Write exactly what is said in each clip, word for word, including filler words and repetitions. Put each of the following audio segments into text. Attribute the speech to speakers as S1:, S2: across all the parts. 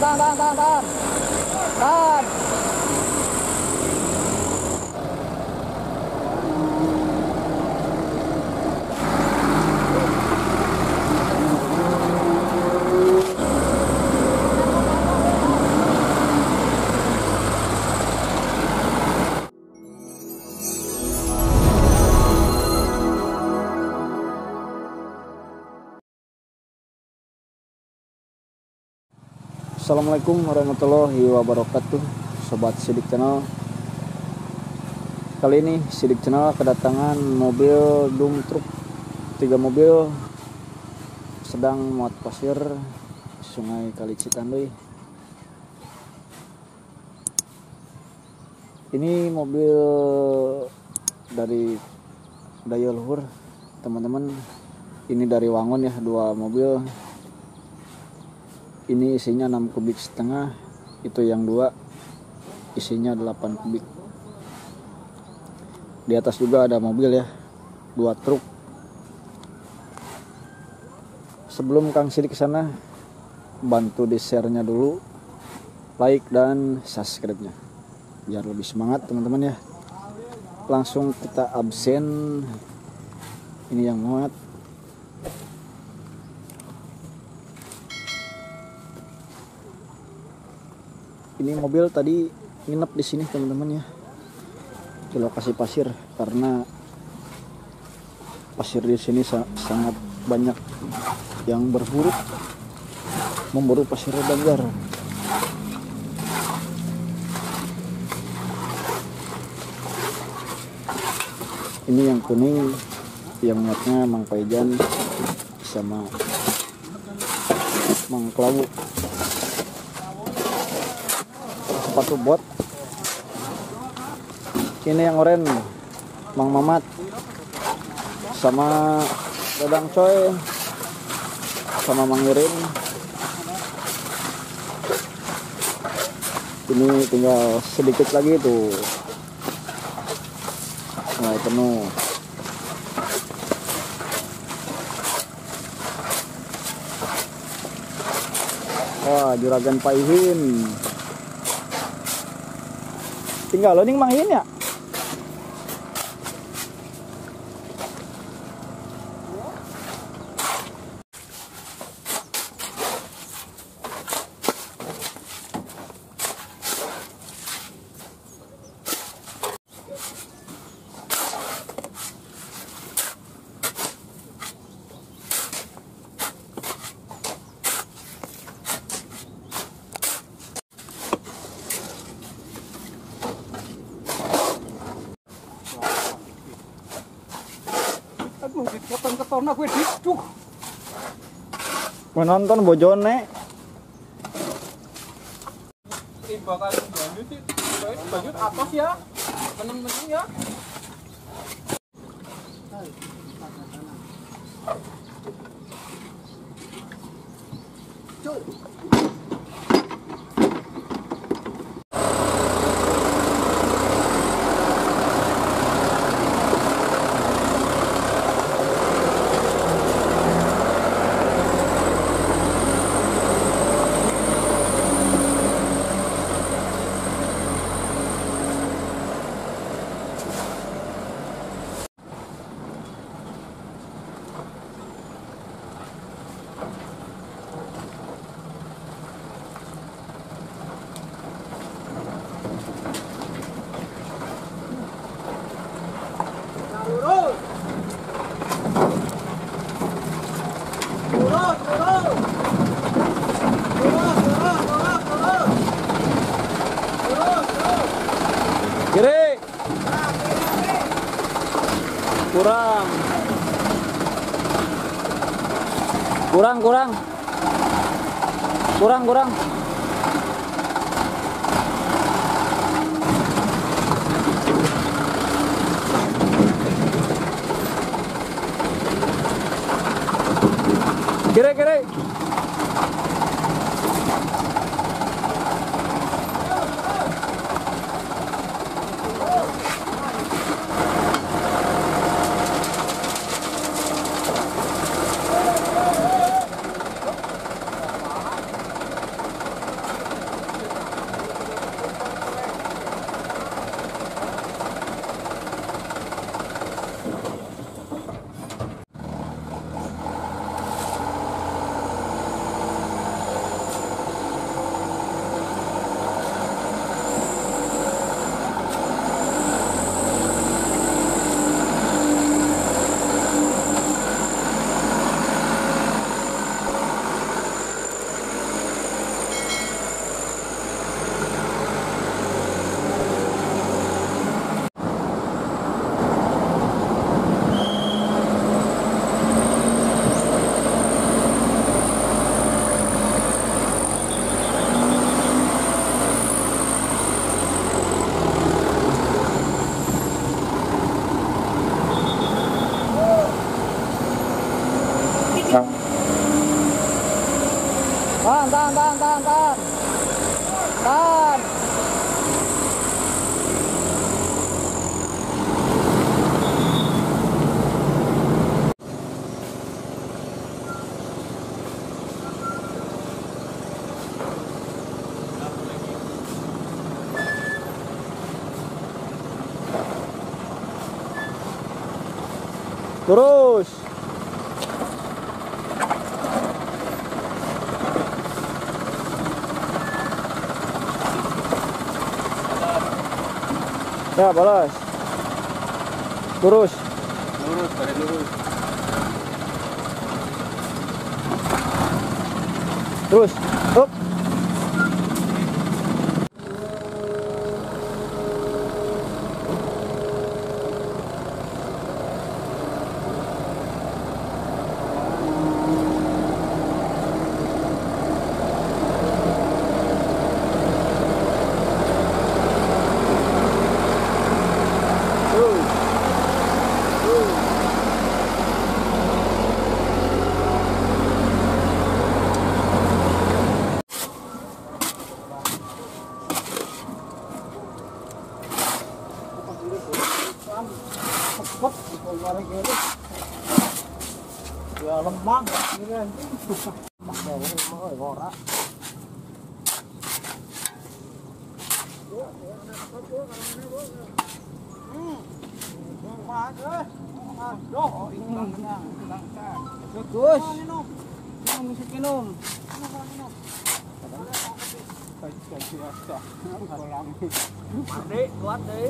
S1: tahan, tahan, tahan, tahan. Tahan. Assalamualaikum warahmatullahi wabarakatuh, Sobat Sidik Channel. Kali ini Sidik Channel kedatangan mobil dump truk. Tiga mobil sedang muat pasir Sungai Kali Citanduy. Ini mobil dari Daya Luhur, teman-teman. Ini dari Wangun ya, dua mobil. Ini isinya enam kubik setengah, itu yang dua isinya delapan kubik. Di atas juga ada mobil ya, dua truk. Sebelum Kang Sidik ke sana, bantu di share-nya dulu, like dan subscribe-nya biar lebih semangat teman-teman ya. Langsung kita absen. Ini yang muat. Ini mobil tadi nginep di sini teman-teman ya, di lokasi pasir, karena pasir di sini sa sangat banyak yang berburu, memburu pasir Banjar. Ini yang kuning, yang muatnya Mang Paijan sama Mang Klawu. Sepatu bot. Ini yang oranye Mang Mamat sama Dadang Coy sama Mang Irin. Ini tinggal sedikit lagi tuh mulai penuh. Wah, Juragan Paihin. Tinggal loading Mang Iin ya.
S2: Aduh, diketong-ketong gue dicuk.
S1: Menonton bojone.
S2: Tiba kali lanjut sih. Lanjut atas ya. Meneng-meneng ya. Cuk.
S1: Kiri. Kurang. Kurang, kurang. Kurang, kurang. Kiri, kiri. Tahan, tahan, tahan, tahan, tahan. Tahan. Terus. Ya, balas. Lurus.
S2: Lurus, tarik lurus.
S1: Terus. Up.
S3: Ya lemang ini kan. Mak bawa mau ora. Hmm. Mas eh. Aduh, ini tenang, tenang. Bagus. Minum. Minum mesti minum. Kasih rasa. Adik, kuat deh.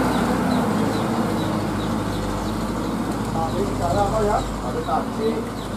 S3: Ada apa ya? Ada taksi.